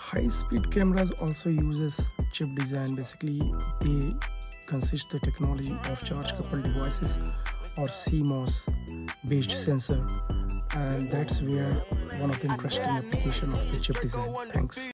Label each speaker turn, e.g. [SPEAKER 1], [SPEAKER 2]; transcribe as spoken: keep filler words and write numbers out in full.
[SPEAKER 1] High-speed cameras also uses chip design. Basically, they consist the technology of charge-coupled devices or C MOS based sensor, and that's where one of the interesting application of the chip design. Thanks.